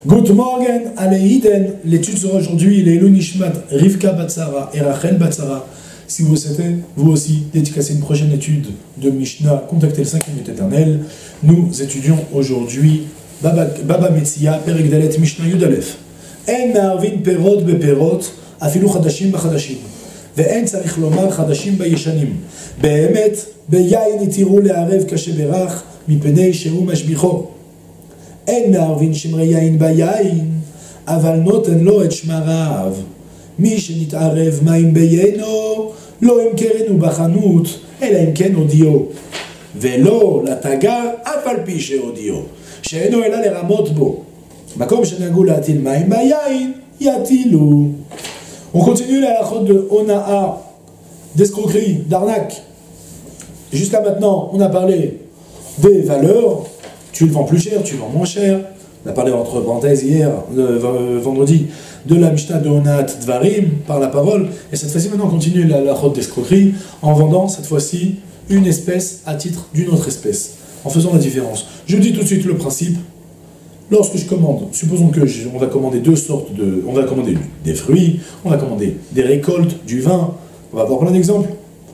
Good morning, Aleiden. L'étude sera aujourd'hui les Nishmat Rivka Batsara et Rachel Batsara. Si vous souhaitez, vous aussi, dédicacer une prochaine étude de Mishnah, contactez le 5 minutes éternel. Nous étudions aujourd'hui Baba Metsia, Perek Dalet, Mishnah Yudalef. En me'arvin perot beperot, afilu chadashim b'chadashim. ואין צריך לומר חדשים בישנים. באמת, ביין יתירו לערב כשברח, מפני שהוא משביחו. אין מערבין שמרי יין ביין, אבל נותן לו את שמריו. מי שנתערב מים ביינו, לא ימכרנו בחנות, אלא אם כן הודיעו. ולא לתגר, אף על פי שהודיעו. שאינו אלא לרמות בו. מקום שנהגו להטיל מים ביין, יטילו. On continue la halachot de Ona'a, d'escroquerie, d'arnaque. Jusqu'à maintenant, on a parlé des valeurs. Tu le vends plus cher, tu le vends moins cher. On a parlé entre parenthèses hier, vendredi, de la Mishnah de Ona'at Dvarim, par la parole. Et cette fois-ci, maintenant, on continue la halachot d'escroquerie en vendant cette fois-ci une espèce à titre d'une autre espèce, en faisant la différence. Je vous dis tout de suite le principe. Lorsque je commande, supposons que on va commander on va commander des fruits, on va commander des récoltes, du vin, on va voir plein d'exemples.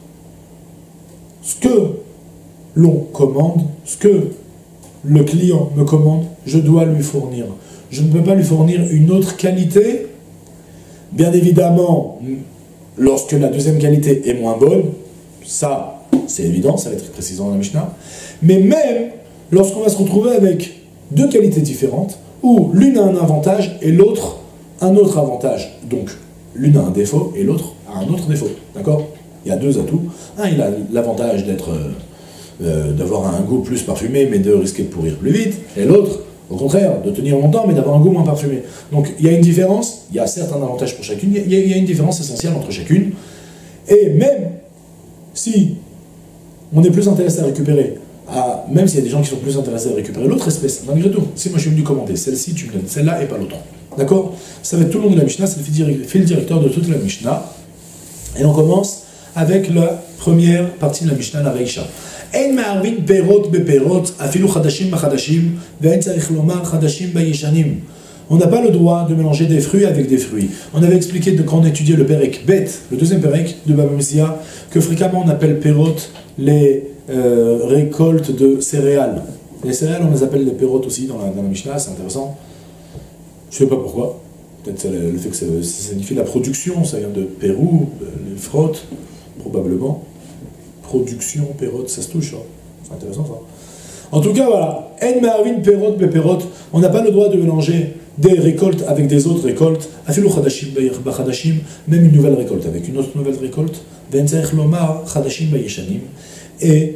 Ce que l'on commande, ce que le client me commande, je dois lui fournir. Je ne peux pas lui fournir une autre qualité. Bien évidemment, lorsque la deuxième qualité est moins bonne, ça, c'est évident, ça va être précisé dans la Mishnah, mais même lorsqu'on va se retrouver avec deux qualités différentes, où l'une a un avantage et l'autre un autre avantage. Donc, l'une a un défaut et l'autre a un autre défaut. D'accord? Il y a deux atouts. Un, il a l'avantage d'avoir un goût plus parfumé, mais de risquer de pourrir plus vite. Et l'autre, au contraire, de tenir longtemps, mais d'avoir un goût moins parfumé. Donc, il y a une différence. Il y a certes un avantage pour chacune. Il y a une différence essentielle entre chacune. Et même si on est plus intéressé à récupérer, même s'il y a des gens qui sont plus intéressés à récupérer l'autre espèce, malgré tout, si moi je suis venu commander celle-ci, tu me donnes celle-là et pas l'autre. D'accord? Ça va être tout le long de la Mishnah, c'est le fil directeur de toute la Mishnah. Et on commence avec la première partie de la Mishnah, la Reisha. En ma'arvin perot beperot, afilu chadashim b'chadashim, ve'en tzarich lomar chadashim b'yeshanim. On n'a pas le droit de mélanger des fruits avec des fruits. On avait expliqué quand on étudiait le Perek Bet, le deuxième Perek de Baba Messia, que fréquemment on appelle perot les récoltes de céréales. Les céréales, on les appelle les perot aussi dans la Mishnah, c'est intéressant. Je ne sais pas pourquoi. Peut-être le fait que ça signifie la production, ça vient de Pérou, les frottes, probablement. Production, perot, ça se touche, hein. C'est intéressant ça. En tout cas, voilà. En ma'arvin perot beperot, on n'a pas le droit de mélanger des récoltes avec des autres récoltes. Afilu chadashim b'chadashim, même une nouvelle récolte avec une autre nouvelle récolte. Ve'en tzarich lomar chadashim b'yeshanim. Et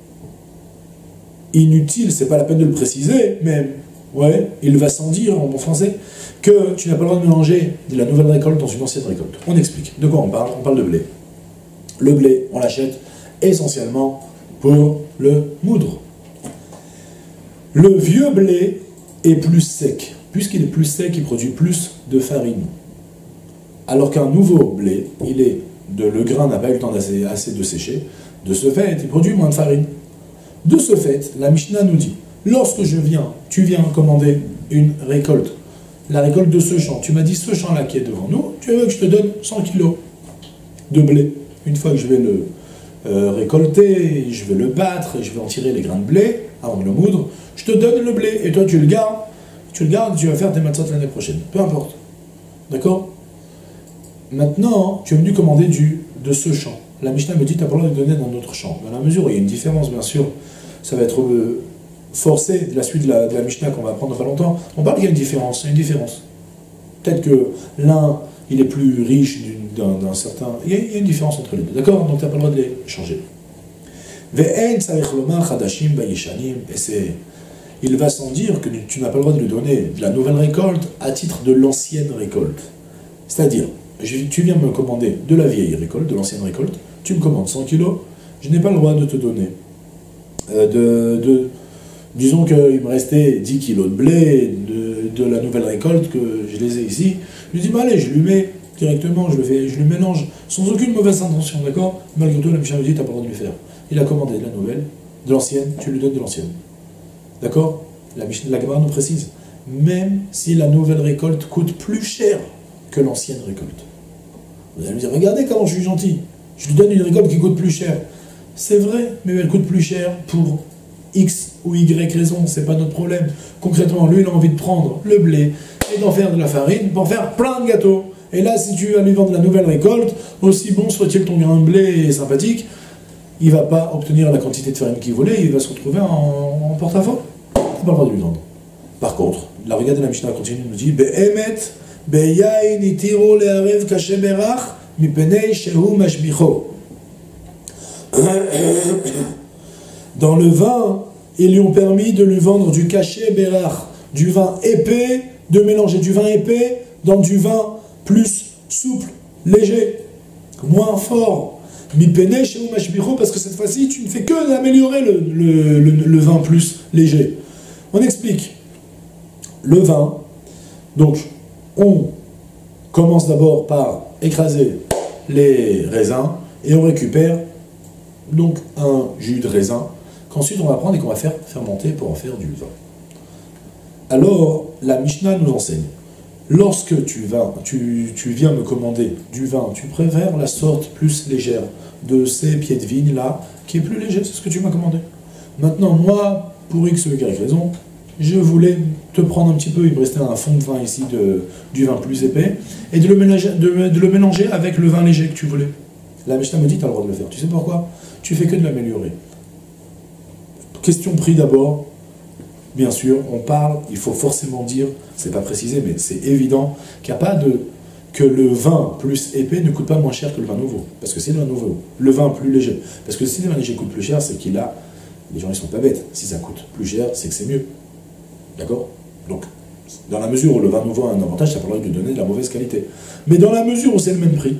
inutile, c'est pas la peine de le préciser, mais ouais, il va sans dire en bon français que tu n'as pas le droit de mélanger de la nouvelle récolte dans une ancienne récolte. On explique. De quoi on parle? On parle de blé. Le blé, on l'achète essentiellement pour le moudre. Le vieux blé est plus sec. Puisqu'il est plus sec, il produit plus de farine. Alors qu'un nouveau blé, le grain n'a pas eu le temps assez de sécher. De ce fait, il produit moins de farine. De ce fait, la Mishnah nous dit, lorsque tu viens commander une récolte, la récolte de ce champ, tu m'as dit ce champ-là qui est devant nous, tu veux que je te donne 100 kilos de blé. Une fois que je vais le récolter, je vais le battre, et je vais en tirer les grains de blé, avant de le moudre, je te donne le blé, et toi tu le gardes, tu vas faire tes matzot l'année prochaine, peu importe. D'accord? Maintenant, tu es venu commander de ce champ. La Mishnah me dit, tu n'as pas le droit de donner dans notre champ. Dans la mesure où il y a une différence, bien sûr, ça va être forcé de la suite de la Mishnah qu'on va apprendre dans pas longtemps. On parle qu'il y a une différence, Peut-être que l'un, il est plus riche d'un certain... Il y a une différence entre les deux, d'accord? Donc tu n'as pas le droit de les changer. Ve'en tzarich lomar chadashim b'yeshanim, et il va sans dire que tu n'as pas le droit de lui donner de la nouvelle récolte à titre de l'ancienne récolte. C'est-à-dire, tu viens me commander de la vieille récolte, de l'ancienne récolte, tu me commandes 100 kilos, je n'ai pas le droit de te donner disons qu'il me restait 10 kilos de blé de la nouvelle récolte, que je les ai ici, je lui dis, bah allez, je lui mets directement, je lui mélange, sans aucune mauvaise intention, d'accord? Malgré tout, la Mishnah me dit, t'as pas le droit de lui faire. Il a commandé de la nouvelle, de l'ancienne, tu lui donnes de l'ancienne. D'accord? La Gemara nous précise, même si la nouvelle récolte coûte plus cher que l'ancienne récolte. Vous allez me dire, regardez comment je suis gentil, je lui donne une récolte qui coûte plus cher. C'est vrai, mais elle coûte plus cher pour X ou Y raison, c'est pas notre problème. Concrètement, lui, il a envie de prendre le blé et d'en faire de la farine pour faire plein de gâteaux. Et là, si tu vas lui vendre la nouvelle récolte, aussi bon soit-il ton grain de blé sympathique, il ne va pas obtenir la quantité de farine qu'il voulait, il va se retrouver en porte-à-faux. Tu n'as pas le droit de lui vendre. Par contre, la regardez, la Mishnah continue, nous dit Be'emet, be'yain itiro le'arev kashe berach, mipenei shehu mashbicho. Dans le vin, ils lui ont permis de lui vendre du cachet berach, du vin épais, de mélanger du vin épais dans du vin plus souple, léger, moins fort. Mipene chez Mashbicho, parce que cette fois-ci, tu ne fais que d'améliorer le vin plus léger. On explique. Le vin, donc, on commence d'abord par écraser les raisins et on récupère donc un jus de raisin qu'ensuite on va prendre et qu'on va faire fermenter pour en faire du vin. Alors, la Mishnah nous enseigne. Lorsque tu viens me commander du vin, tu préfères la sorte plus légère de ces pieds de vigne là, qui est plus léger, c'est ce que tu m'as commandé. Maintenant, moi, pour X ou Y raison, je voulais te prendre un petit peu, il me restait un fond de vin ici, du vin plus épais, et de le mélanger avec le vin léger que tu voulais. La Mishnah me dit, tu as le droit de le faire. Tu sais pourquoi? Tu fais que de l'améliorer. Question prix d'abord. Bien sûr, on parle, il faut forcément dire, c'est pas précisé, mais c'est évident qu'il n'y a pas que le vin plus épais ne coûte pas moins cher que le vin nouveau. Parce que c'est le vin nouveau. Le vin plus léger. Parce que si le vin léger coûte plus cher, c'est qu'il a... Les gens, ils sont pas bêtes. Si ça coûte plus cher, c'est que c'est mieux. D'accord? Donc, dans la mesure où le vin nouveau a un avantage, ça ne peut pas lui donner de la mauvaise qualité. Mais dans la mesure où c'est le même prix,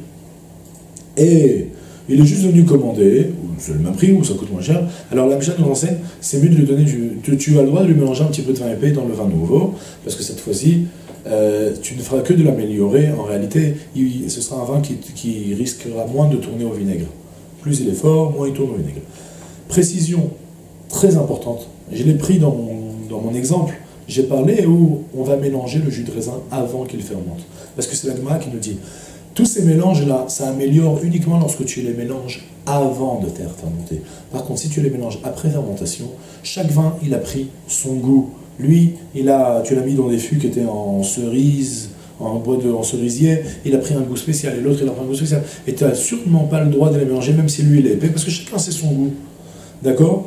et il est juste venu commander, ou c'est le même prix, ou ça coûte moins cher, alors la Mishnah nous enseigne, c'est mieux de lui donner tu as le droit de lui mélanger un petit peu de vin épais dans le vin nouveau, parce que cette fois-ci, tu ne feras que de l'améliorer. En réalité, ce sera un vin qui risquera moins de tourner au vinaigre. Plus il est fort, moins il tourne au vinaigre. Précision très importante, je l'ai pris dans mon exemple, j'ai parlé où on va mélanger le jus de raisin avant qu'il fermente. Parce que c'est la Gemara qui nous dit, tous ces mélanges-là, ça améliore uniquement lorsque tu les mélanges avant de faire fermenter. Par contre, si tu les mélanges après fermentation, chaque vin, il a pris son goût. Lui, tu l'as mis dans des fûts qui étaient en cerise, en cerisier, il a pris un goût spécial, et l'autre, il a pris un goût spécial. Et tu n'as sûrement pas le droit de les mélanger, même si lui, il est épais, parce que chacun sait son goût. D'accord?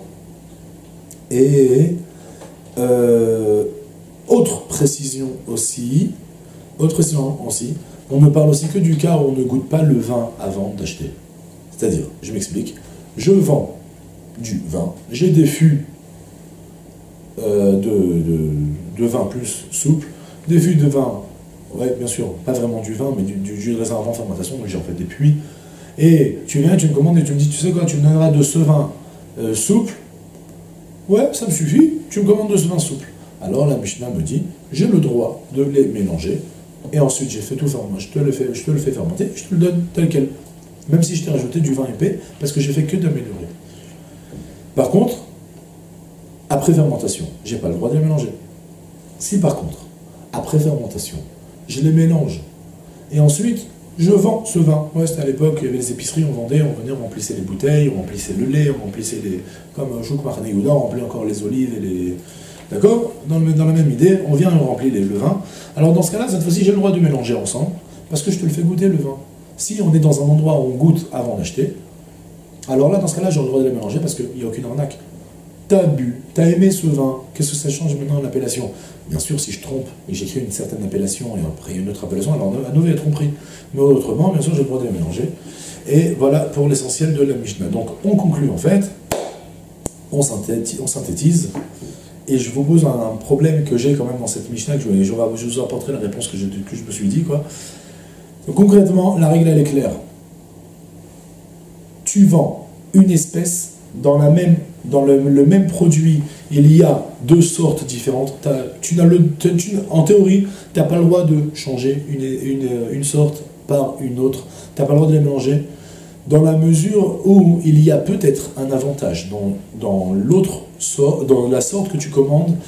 Et... autre précision aussi, on ne parle aussi que du cas où on ne goûte pas le vin avant d'acheter. C'est-à-dire, je m'explique, je vends du vin, j'ai des fûts de vin plus souple, des fûts de vin, ouais, bien sûr, pas vraiment du vin, mais du jus de raisin avant fermentation, donc j'ai en fait des puits, et tu viens, tu me commandes et tu me dis, tu sais quoi, tu me donneras de ce vin souple, ouais, ça me suffit, tu me commandes de ce vin souple. Alors la Mishnah me dit, j'ai le droit de les mélanger, et ensuite j'ai fait tout fermenter, je te le fais fermenter, je te le donne tel quel. Même si je t'ai rajouté du vin épais, parce que j'ai fait que d'améliorer. Par contre, après fermentation, j'ai pas le droit de les mélanger. Si par contre, après fermentation, je les mélange, et ensuite, je vends ce vin. Ouais, c'était à l'époque, il y avait les épiceries, on venait, on remplissait les bouteilles, on remplissait le lait, on remplissait comme Chouk Mahane Yehuda, on remplit encore les olives et les... D'accord? Dans la même idée, on vient et on remplit le vin. Alors dans ce cas-là, cette fois-ci, j'ai le droit de mélanger ensemble, parce que je te le fais goûter le vin. Si on est dans un endroit où on goûte avant d'acheter, alors là, dans ce cas-là, j'ai le droit de les mélanger, parce qu'il n'y a aucune arnaque. T'as bu, t'as aimé ce vin, qu'est-ce que ça change maintenant l'appellation? Bien sûr, si je trompe et j'écris une certaine appellation et après une autre appellation, alors à nouveau il y a tromperie. Mais autrement, bien sûr, j'ai le droit de les mélanger. Et voilà pour l'essentiel de la Mishnah. Donc on conclut en fait, on synthétise, et je vous pose un problème que j'ai quand même dans cette Mishnah, que je vous apporterai la réponse que je me suis dit, quoi. Donc, concrètement, la règle elle est claire. Tu vends une espèce dans le même produit, il y a deux sortes différentes. En théorie, tu n'as pas le droit de changer une sorte par une autre. Tu n'as pas le droit de les mélanger, dans la mesure où il y a peut-être un avantage dans la sorte que tu commandes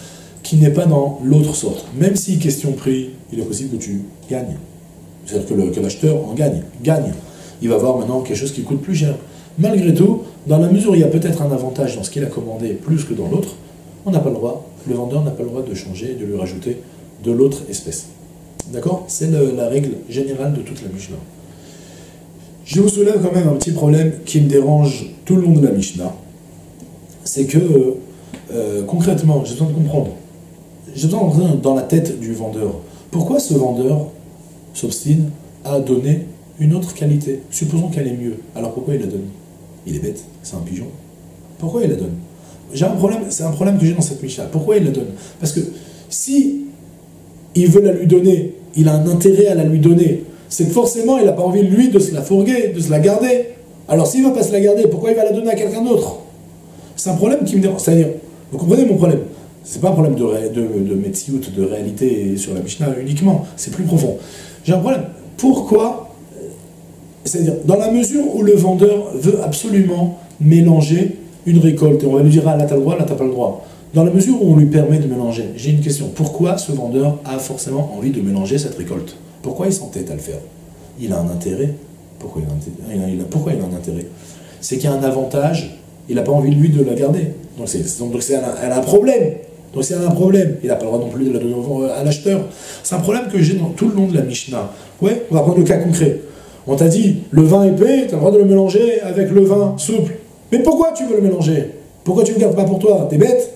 qui n'est pas dans l'autre sorte. Même si question prix, il est possible que tu gagnes. C'est-à-dire que l'acheteur en gagne. Il va avoir maintenant quelque chose qui coûte plus cher. Malgré tout, dans la mesure où il y a peut-être un avantage dans ce qu'il a commandé plus que dans l'autre, on n'a pas le droit, le vendeur n'a pas le droit de changer, de lui rajouter de l'autre espèce. D'accord? C'est la règle générale de toute la Mishnah. Je vous soulève quand même un petit problème qui me dérange tout le long de la Mishnah. C'est que, concrètement, j'ai besoin de comprendre. J'ai besoin d'entrer dans la tête du vendeur. Pourquoi ce vendeur s'obstine à donner une autre qualité? Supposons qu'elle est mieux. Alors pourquoi il la donne? Il est bête, c'est un pigeon. Pourquoi il la donne? J'ai un problème, c'est un problème que j'ai dans cette Mishnah. Pourquoi il la donne? Parce que si il veut la lui donner, il a un intérêt à la lui donner, c'est que forcément il n'a pas envie, lui, de se la fourguer, de se la garder. Alors s'il ne va pas se la garder, pourquoi il va la donner à quelqu'un d'autre? C'est un problème qui me dérange. C'est-à-dire, vous comprenez mon problème? C'est pas un problème de metsiout, de réalité sur la Mishnah uniquement, c'est plus profond. J'ai un problème. Pourquoi? C'est-à-dire, dans la mesure où le vendeur veut absolument mélanger une récolte, et on va lui dire, ah là t'as le droit, là t'as pas le droit. Dans la mesure où on lui permet de mélanger, j'ai une question. Pourquoi ce vendeur a forcément envie de mélanger cette récolte? Pourquoi il s'entête à le faire? Il a un intérêt. Pourquoi il a un intérêt? C'est qu'il y a un avantage, il n'a pas envie, lui, de la garder. Donc elle a un problème. Donc si elle a un problème, il n'a pas le droit non plus de la donner à l'acheteur. C'est un problème que j'ai dans tout le long de la Mishnah. Ouais, on va prendre le cas concret. On t'a dit, le vin épais, tu as le droit de le mélanger avec le vin souple. Mais pourquoi tu veux le mélanger? Pourquoi tu ne le gardes pas pour toi? T'es bête?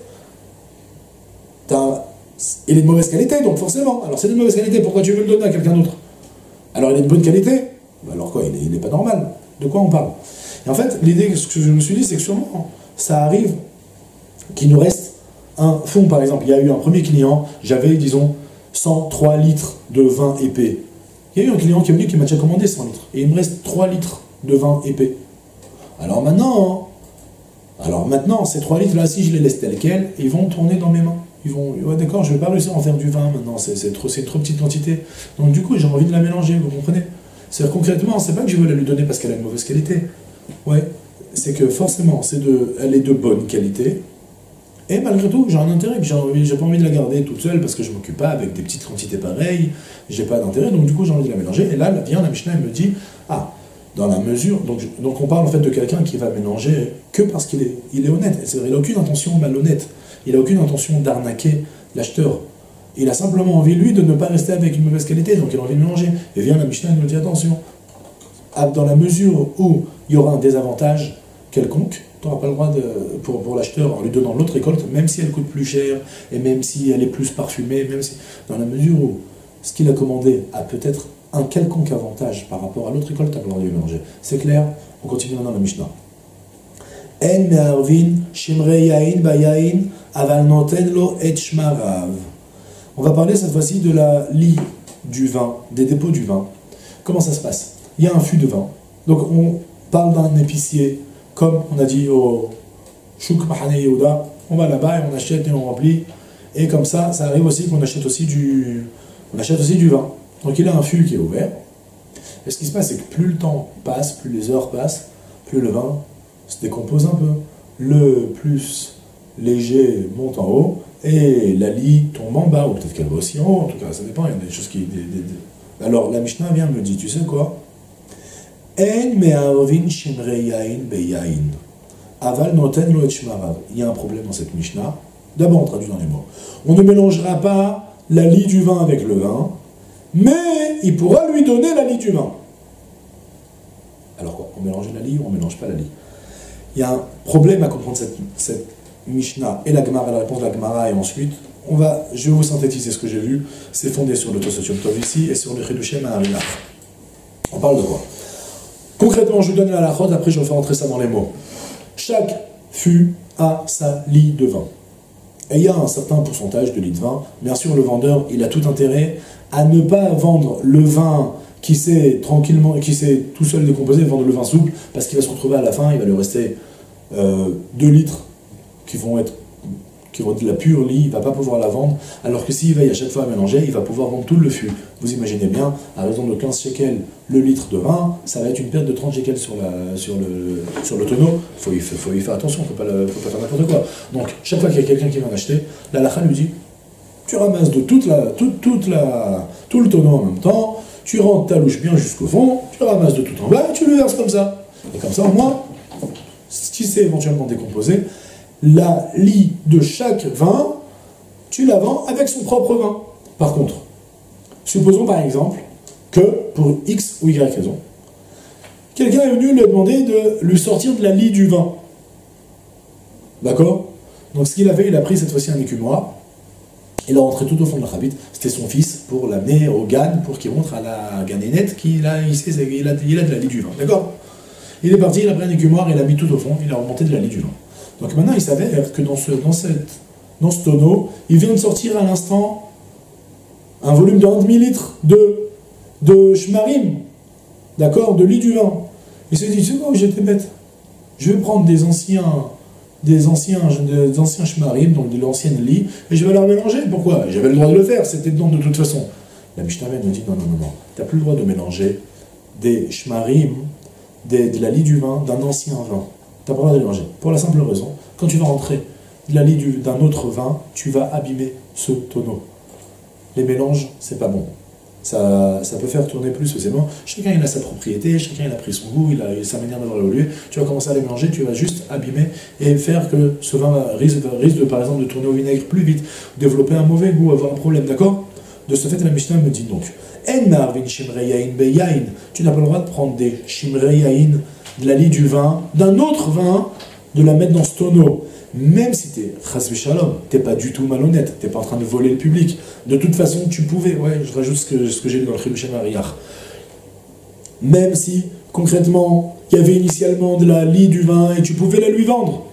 Il est de mauvaise qualité, donc forcément. Alors c'est de mauvaise qualité, pourquoi tu veux le donner à quelqu'un d'autre? Alors il est de bonne qualité? Alors quoi, il n'est pas normal. De quoi on parle? Et en fait, l'idée, ce que je me suis dit, c'est que sûrement, ça arrive qu'il nous reste un fond, par exemple. Il y a eu un premier client, j'avais, disons, 103 litres de vin épais. Il y a eu un client qui est venu qui m'a déjà commandé 100 litres. Et il me reste 3 litres de vin épais. Alors maintenant, ces 3 litres-là, si je les laisse tels quels, ils vont tourner dans mes mains. Ils vont, ouais, d'accord, je ne vais pas réussir à en faire du vin maintenant, c'est une trop petite quantité. Donc du coup, j'ai envie de la mélanger, vous comprenez? C'est-à-dire concrètement, c'est pas que je veux la lui donner parce qu'elle a une mauvaise qualité. Ouais, c'est que forcément, elle est de bonne qualité. Et malgré tout, j'ai un intérêt, que j'ai pas envie de la garder toute seule parce que je m'occupe pas avec des petites quantités pareilles, j'ai pas d'intérêt, donc du coup j'ai envie de la mélanger. Et là, vient la Mishnah et me dit, ah, dans la mesure, donc on parle en fait de quelqu'un qui va mélanger que parce qu'il est honnête. C'est-à-dire, il n'a aucune intention malhonnête, il n'a aucune intention d'arnaquer l'acheteur. Il a simplement envie, lui, de ne pas rester avec une mauvaise qualité, donc il a envie de mélanger. Et vient la Mishnah et nous dit, attention, dans la mesure où il y aura un désavantage quelconque, tu n'auras pas le droit pour l'acheteur, en lui donnant l'autre récolte, même si elle coûte plus cher, et même si elle est plus parfumée, même si, dans la mesure où ce qu'il a commandé a peut-être un quelconque avantage par rapport à l'autre récolte, tu n'as pas le droit de lui mélanger. C'est clair? On continue maintenant la Mishnah. En me'arvin shimrei yain bayain aval noten lo et shmarav. On va parler cette fois-ci de la lie du vin, des dépôts du vin. Comment ça se passe? Il y a un fût de vin. Donc on parle d'un épicier, comme on a dit au Chouk Mahane Yehuda, on va là-bas et on achète et on remplit. Et comme ça, ça arrive aussi qu'on achète aussi du vin. Donc il a un fût qui est ouvert. Et ce qui se passe, c'est que plus le temps passe, plus les heures passent, plus le vin se décompose un peu. Le plus léger monte en haut, et la lie tombe en bas, ou peut-être qu'elle va aussi en haut, en tout cas, ça dépend, il y a des choses qui... Alors la Mishnah vient me dit, tu sais quoi? En me'arvin shimrei yain beyain aval noten lo et shmarav. Il y a un problème dans cette Mishnah. D'abord, on traduit dans les mots. On ne mélangera pas la lie du vin avec le vin, mais il pourra lui donner la lie du vin. Alors quoi? On mélange la lie ou on ne mélange pas la lie? Il y a un problème à comprendre cette Mishnah et la Gemara, la réponse de la Gemara, et ensuite, je vais vous synthétiser ce que j'ai vu. C'est fondé sur le Tosot Yom Tov ici et sur le Chidushim à Harinach. On parle de quoi? Concrètement, je vous donne la halachot, après je vais faire entrer ça dans les mots. Chaque fût a sa lie de vin. Et il y a un certain pourcentage de lie de vin. Bien sûr, le vendeur, il a tout intérêt à ne pas vendre le vin qui s'est tout seul décomposé, vendre le vin souple, parce qu'il va se retrouver à la fin, il va lui rester 2 litres qui vont être de la pure lie, il ne va pas pouvoir la vendre, alors que s'il veille à chaque fois à mélanger, il va pouvoir vendre tout le fût. Vous imaginez bien, à raison de 15 shekels le litre de vin, ça va être une perte de 30 shekels sur le tonneau. Il faut y faire attention, il ne faut pas faire n'importe quoi. Donc, chaque fois qu'il y a quelqu'un qui vient acheter, la halakha lui dit, tu ramasses de tout le tonneau en même temps, tu rentres ta louche bien jusqu'au fond, tu ramasses de tout en bas et tu le verses comme ça. Et comme ça, au moins, si c'est éventuellement décomposé, la lie de chaque vin, tu la vends avec son propre vin. Par contre, supposons par exemple que, pour X ou Y raison, quelqu'un est venu lui demander de lui sortir de la lie du vin. D'accord? Donc ce qu'il a fait, il a pris cette fois-ci un écumoire, il a rentré tout au fond de la chabite, c'était son fils, pour l'amener au GAN, pour qu'il montre à la ganénette qu'il a, il a de la lie du vin. D'accord? Il est parti, il a pris un écumoire, il a mis tout au fond, il a remonté de la lie du vin. Donc maintenant, il s'avère que dans ce tonneau, il vient de sortir à l'instant un volume de 1 demi-litre de shmarim, d'accord, de lit du vin. Il s'est dit, c'est bon, j'étais bête. Je vais prendre des anciens shmarim, donc de l'ancienne lit, et je vais leur mélanger. Pourquoi? J'avais le droit de le faire, c'était dedans de toute façon. La Mishnah me dit, non, tu n'as plus le droit de mélanger des shmarim, de la lie du vin, d'un ancien vin. Tu n'as pas le droit de mélanger. Pour la simple raison, quand tu vas rentrer de la lie d'un autre vin, tu vas abîmer ce tonneau. Les mélanges, c'est pas bon. Ça peut faire tourner plus facilement. Chacun il a sa propriété, chacun il a pris son goût, il a sa manière d'avoir évolué. Tu vas commencer à les mélanger, tu vas juste abîmer et faire que ce vin risque de, par exemple, de tourner au vinaigre plus vite, développer un mauvais goût, avoir un problème, d'accord? De ce fait, la Mishnah me dit donc, tu n'as pas le droit de prendre des shimreyain, de la lie du vin, d'un autre vin, de la mettre dans ce tonneau. Même si t'es chas v'shalom, t'es pas du tout malhonnête, t'es pas en train de voler le public. De toute façon, tu pouvais, je rajoute ce que j'ai lu dans le Chidushei Mariach. Même si, concrètement, il y avait initialement de la lie du vin et tu pouvais la lui vendre,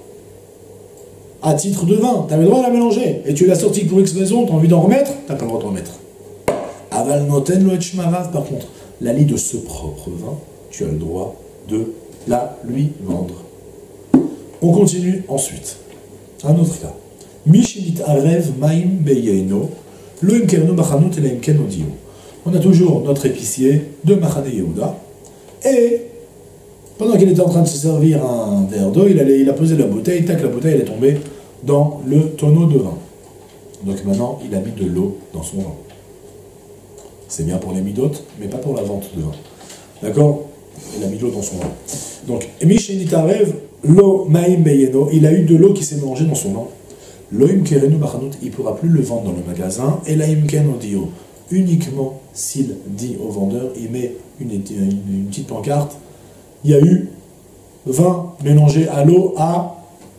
à titre de vin, t'avais le droit à la mélanger, et tu l'as sorti pour X raison, t'as envie d'en remettre, t'as pas le droit d'en remettre. Aval noten lo et shmarav, par contre, la lie de ce propre vin, tu as le droit de la lui vendre. On continue ensuite. Un autre cas. Mishinit arev maim beyeino, lo imkerno bachanut et imken odio. On a toujours notre épicier de Machane Yehuda, et pendant qu'il était en train de se servir un verre d'eau, il a posé la bouteille, tac, la bouteille elle est tombée dans le tonneau de vin. Donc maintenant, il a mis de l'eau dans son vin. C'est bien pour les midotes, mais pas pour la vente de vin. D'accord? Il a mis de l'eau dans son vin. Donc, Mishinit arev lo maim beyeno, il a eu de l'eau qui s'est mélangée dans son vin. Lo imkerenu bachanut, il ne pourra plus le vendre dans le magasin. Et la imken odio, uniquement s'il dit au vendeur, il met une petite pancarte. Il y a eu vin mélangé à l'eau à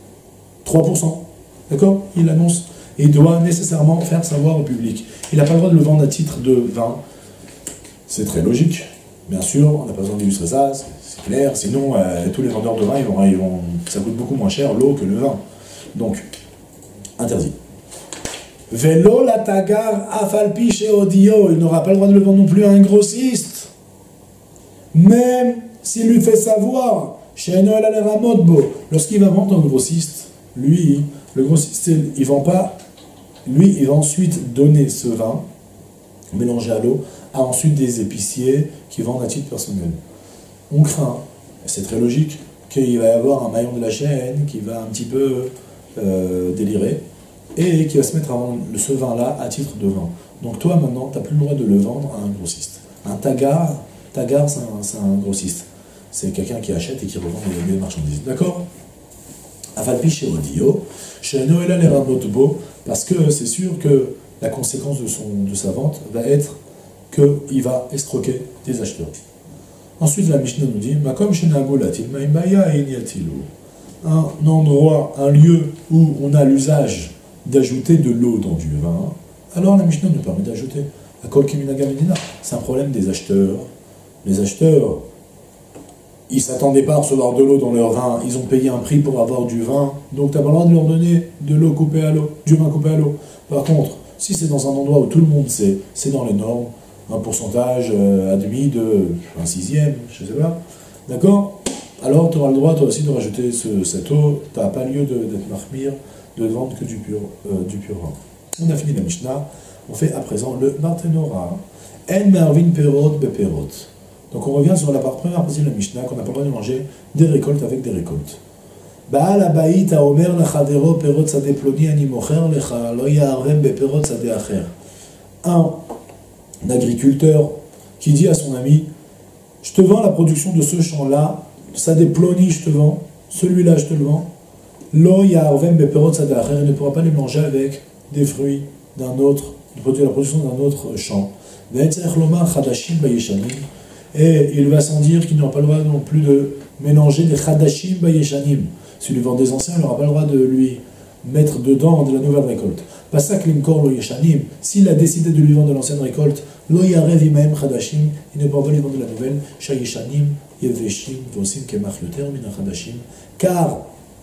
3%. D'accord? Il annonce. Et il doit nécessairement faire savoir au public. Il n'a pas le droit de le vendre à titre de vin. C'est très logique. Bien sûr, on n'a pas besoin d'illustrer ça, c'est clair. Sinon, tous les vendeurs de vin, ça coûte beaucoup moins cher l'eau que le vin. Donc, interdit. Velo la tagar afalpi chez Odio, il n'aura pas le droit de le vendre non plus à un grossiste. Même s'il lui fait savoir, chez Noël à l'Eramodbo, lorsqu'il va vendre un grossiste, lui, le grossiste, il vend pas, lui, il va ensuite donner ce vin, mélangé à l'eau, à ensuite des épiciers qui vendent à titre personnel. On craint, c'est très logique, qu'il va y avoir un maillon de la chaîne qui va un petit peu délirer et qui va se mettre à vendre ce vin-là à titre de vin. Donc toi, maintenant, tu n'as plus le droit de le vendre à un grossiste. Un tagar, c'est un grossiste. C'est quelqu'un qui achète et qui revend des marchandises. D'accord? Afalpi chez Odio, chez Noël Alerabotbo, parce que c'est sûr que la conséquence de sa vente va être qu'il va escroquer des acheteurs. Ensuite, la Mishnah nous dit un endroit, un lieu où on a l'usage d'ajouter de l'eau dans du vin, alors la Mishnah nous permet d'ajouter. C'est un problème des acheteurs. Les acheteurs, ils ne s'attendaient pas à recevoir de l'eau dans leur vin, ils ont payé un prix pour avoir du vin, donc tu n'as pas le droit de leur donner de l'eau coupée à l'eau, du vin coupé à l'eau. Par contre, si c'est dans un endroit où tout le monde sait, c'est dans les normes, un pourcentage admis de un sixième, je sais pas, d'accord? Alors tu auras le droit toi aussi de rajouter cette eau, tu n'as pas lieu d'être marmire, de vendre que du pur vin. On a fini la Mishnah, on fait à présent le Barthénora. En marvin perot beperot. Donc on revient sur la première partie de la Mishnah, qu'on n'a pas le droit de manger des récoltes avec des récoltes. בעל הבית האומר לחברו פירות שדה פלוני אני מוכר לך, לא יערבם בפירות שדה אחר. Un agriculteur qui dit à son ami, je te vends la production de ce champ-là, sade ploni je te vends, celui-là je te le vends, lo ya'arvem beperot sade acher, il ne pourra pas les manger avec des fruits d'un autre, la production d'un autre champ. Et il va sans dire qu'il n'aura pas le droit non plus de mélanger des chadashim bayeshanim. S'il lui vend des anciens, il n'aura pas le droit de lui mettre dedans de la nouvelle récolte. Pasak limkor lo yeshanim, s'il a décidé de lui vendre de l'ancienne récolte, lo yarev imaim chadashim, il ne pourra pas lui vendre de la nouvelle, shayeshanim yeveshim vosim kemach yoter min chadashim, car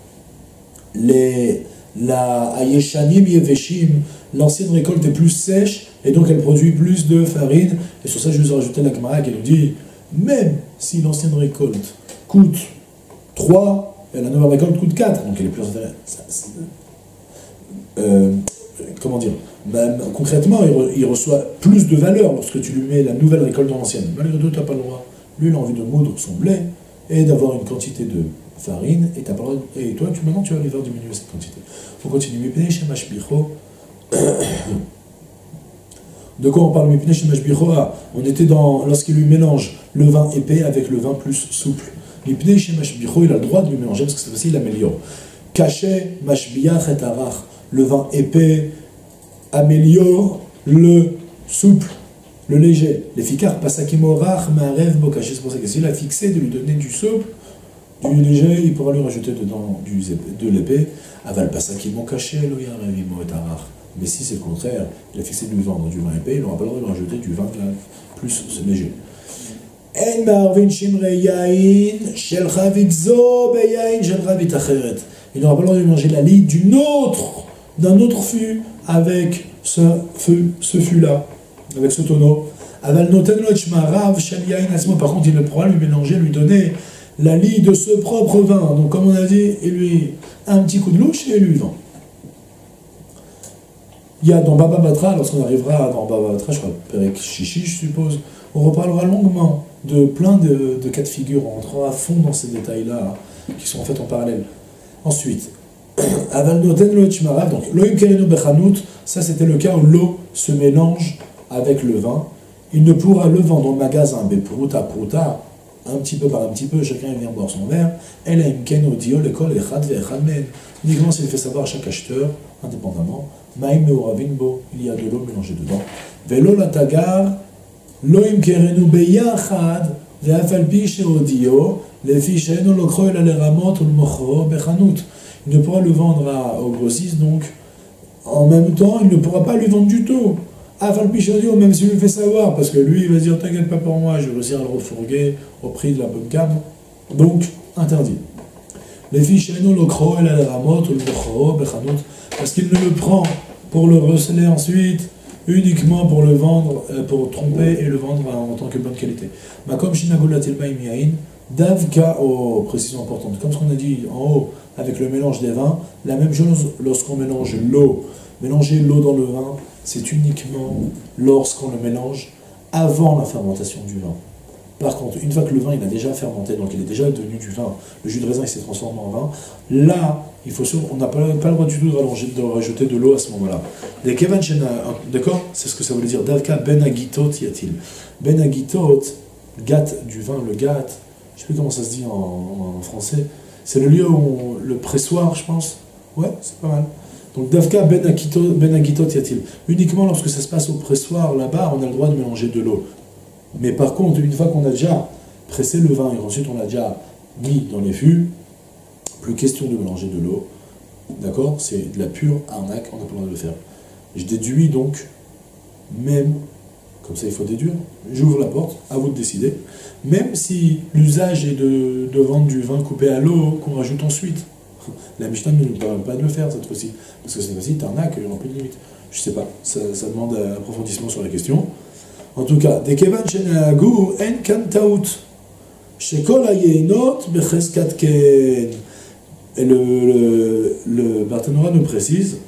la yeshanim yeveshim, l'ancienne récolte est plus sèche et donc elle produit plus de farine. Et sur ça, je vous ai rajouté la Gemara qui nous dit, même si l'ancienne récolte coûte 3, et la nouvelle récolte coûte 4, donc elle est plus intéressante. Comment dire, même, concrètement, il reçoit plus de valeur lorsque tu lui mets la nouvelle récolte dans l'ancienne. Malgré tout, tu n'as pas le droit. Lui, il a envie de moudre son blé et d'avoir une quantité de farine, et, et toi, maintenant, tu vas lui faire diminuer cette quantité. On continue. De quoi on parle? On était lorsqu'il lui mélange le vin épais avec le vin plus souple. Il a le droit de lui mélanger parce que cette fois-ci, il l'améliore. Caché, mashbiach et arach. Le vin épais améliore le souple, le léger. Les ficars pasakimorach ma'arev bokaché. C'est pour ça que s'il a fixé de lui donner du souple, du léger, il pourra lui rajouter dedans de l'épais. Aval pasakimo caché, lo yarevimo et arach. Mais si c'est le contraire, il a fixé de lui vendre du vin épais, il n'aura pas le droit de lui rajouter du vin plus léger. En ma'arvin shimrei yain shel chavit zo beyain shel chavit acheret. Il n'aura pas le droit de manger la lie d'un autre fût avec ce fût-là, avec ce tonneau. Aval noten lo shmarav shel yain asmo. Par contre, il ne pourra lui mélanger, lui donner la lie de ce propre vin. Donc, comme on a dit, il lui un petit coup de louche et il lui vend. Il y a dans Baba Batra, lorsqu'on arrivera dans Baba Batra, je crois, Perek Shishi, je suppose, on reparlera longuement de plein de cas de figure. On rentrera à fond dans ces détails-là, qui sont en fait en parallèle. Ensuite, Aval Noten Lo Etchmarav, donc Loim Kerenu Bechanout, ça c'était le cas où l'eau se mélange avec le vin. Il ne pourra le vendre dans le magasin, Bepruta Pruta, un petit peu par un petit peu, chacun vient boire son verre. Elaim Ken Odio, l'école Echad Ve'echad Men. Uniquement s'il fait savoir à chaque acheteur, indépendamment, Maïm Meoravinbo, il y a de l'eau mélangée dedans. Velo la tagar, loim kerenu beyachad, ve'afalpi sheodio, les ficheno lokro el aleramot ou le mochro bechanut. Il ne pourra le vendre au grossiste, donc en même temps, il ne pourra pas lui vendre du tout. Afalpi sheodio, même s'il lui fait savoir, parce que lui, il va dire, t'inquiète pas pour moi, je vais réussir à le refourguer au prix de la bonne cam. Donc, interdit. Les ficheno lokro el aleramot ou le mochro bechanut, parce qu'il ne le prend pour le receler ensuite, uniquement pour le vendre, pour tromper et le vendre en tant que bonne qualité. Makom shinagulatil maim yain, davka, précision importante, comme ce qu'on a dit en haut avec le mélange des vins, la même chose lorsqu'on mélange l'eau. Mélanger l'eau dans le vin, c'est uniquement lorsqu'on le mélange avant la fermentation du vin. Par contre, une fois que le vin il a déjà fermenté, donc il est déjà devenu du vin, le jus de raisin il s'est transformé en vin, là, on n'a pas le droit du tout de rajouter de l'eau à ce moment-là. D'accord? C'est ce que ça veut dire. Davka ben agitot yatil. Ben agitot, gat du vin, le gat, je ne sais plus comment ça se dit en français, c'est le lieu où le pressoir, je pense. Ouais, c'est pas mal. Donc Davka ben agitot yatil. Uniquement lorsque ça se passe au pressoir, là-bas, on a le droit de mélanger de l'eau. Mais par contre, une fois qu'on a déjà pressé le vin et ensuite on l'a déjà mis dans les fûts, plus question de mélanger de l'eau. D'accord? C'est de la pure arnaque, on n'a pas le droit de le faire. Je déduis donc, même, comme ça il faut déduire, j'ouvre la porte, à vous de décider, même si l'usage est de vendre du vin coupé à l'eau qu'on rajoute ensuite. La Mishnah ne nous permet pas de le faire cette fois-ci, parce que cette fois-ci, t'arnaque, il n'y aura plus de limite. Je sais pas, ça demande un approfondissement sur la question. En tout cas, Dekevan shenahagu en kan taout, shekol hayeinot becheskat ken. Et le Barthénora nous précise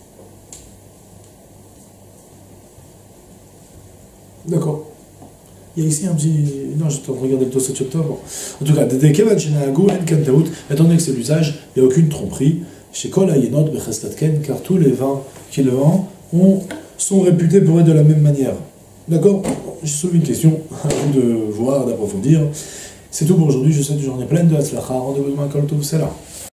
d'accord. Il y a ici un petit... Non, j'étais en train de regarder le Tosot Octobre. En tout cas, étant donné que c'est l'usage, il n'y a aucune tromperie. Chez Kol Ayenot Bechestat-Ken, car tous les vins qui le vendent sont réputés pour être de la même manière. D'accord? J'ai soulevé une question, à vous de voir, d'approfondir. C'est tout pour aujourd'hui, je vous souhaite une journée pleine de Hatzlacha. Rendez-vous demain, Kol Tov, c'est là.